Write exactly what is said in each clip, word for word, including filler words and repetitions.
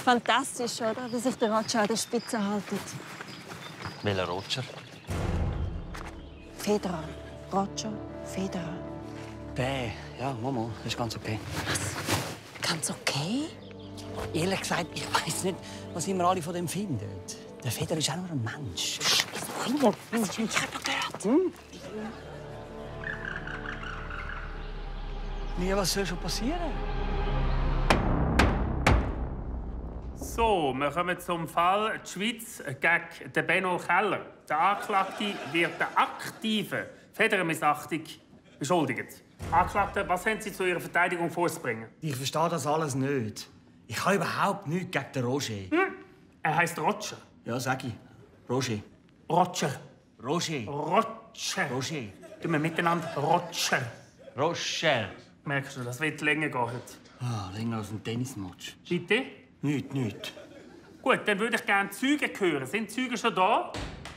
fantastisch, oder? Wie sich der Roger an der Spitze haltet. Welcher Roger? Federer. Roger Federer. Der, ja, Mama, das ist ganz okay. Was? Ganz okay? Ehrlich gesagt, ich weiß nicht, was immer alle von dem finden. Der Federer ist auch nur ein Mensch. Kinder, was hast du nicht gehört? Hm? Nee, was soll schon passieren? So, wir kommen zum Fall die Schweiz gegen den Benno Keller. Der Anklagte wird der aktiven Federermissachtung beschuldigt. Anklagte, was haben Sie zu Ihrer Verteidigung vorzubringen? Ich verstehe das alles nicht. Ich habe überhaupt nichts gegen den Roger. Hm. Er heißt Roger. Ja, sag ich. Roger. Roger. Roger. Roger. Roger. Tun wir miteinander Roger. Roger. Merkst du, das wird länger gehen heute. Ah, länger als ein Tennismatch. Bitte? Nicht, nicht. Gut, dann würde ich gerne Zeugen hören. Sind die Zeugen schon da?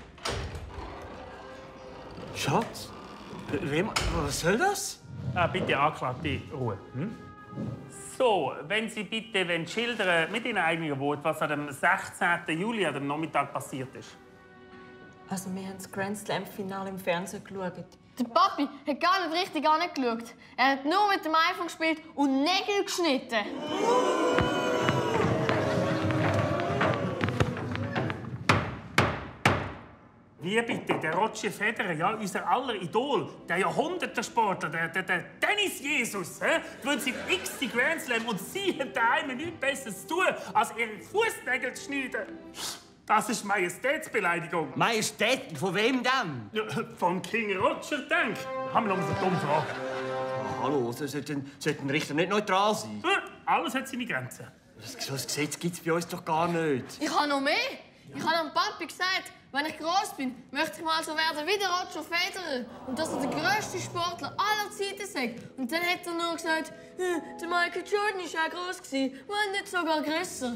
Schatz? Wem, was soll das? Ah, bitte, Anklagte, Ruhe. Hm? So, wenn Sie bitte wenn schildern mit Ihren eigenen Worten, was am sechzehnten Juli am Nachmittag passiert ist. Also, wir haben das Grand Slam-Finale im Fernsehen geschaut. Der Papi hat gar nicht richtig angeschaut. Er hat nur mit dem iPhone gespielt und Nägel geschnitten. Wie bitte? Der Roger Federer, ja, unser aller Idol, der Jahrhundertesportler, der, der, der Tennis-Jesus, gewinnt seit x die Grand Slam und Sie haben daheim nichts Besseres zu tun, als Ihre Fußnägel zu schneiden. Das ist Majestätsbeleidigung. Majestät? Von wem denn? Ja, von King Roger, denk. Haben wir noch eine dumme Frage. Oh, hallo, sollte ein Richter nicht neutral sein? Ja, alles hat seine Grenzen. Das, so ein Gesetz gibt es bei uns doch gar nicht. Ich habe noch mehr. Ich habe dem Papi gesagt, wenn ich groß bin, möchte ich mal so werden wie der Roger Federer. Und dass er der grösste Sportler aller Zeiten sei. Und dann hat er nur gesagt, hm, der Michael Jordan war auch groß, wenn nicht sogar grösser.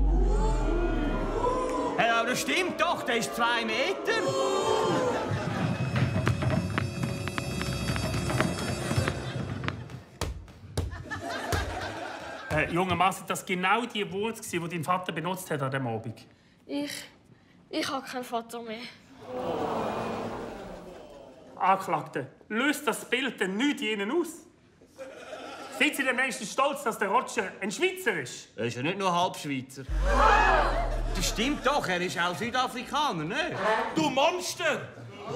Hey, aber das stimmt doch, der ist zwei Meter. Äh, junger Mann, sind das genau die Worte, die dein Vater benutzt hat an diesem Abend? Ich... ich habe keinen Vater mehr. Anklagte, löst das Bild denn nicht in Ihnen aus? Sind Sie denn wenigstens stolz, dass der Roger ein Schweizer ist? Er ist ja nicht nur Halbschweizer. Das stimmt doch, er ist auch Südafrikaner, ne? Du Monster!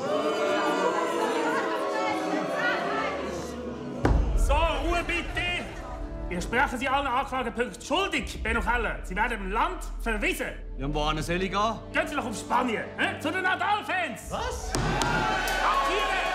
So, Ruhe bitte! Wir sprechen Sie allen Anklagepunkten schuldig, Benno Keller. Sie werden im Land verwiesen. Ja, und wohin soll ich gehen? Gehen Sie doch auf Spanien, he? Zu den Nadal-Fans! Was? Ab hier!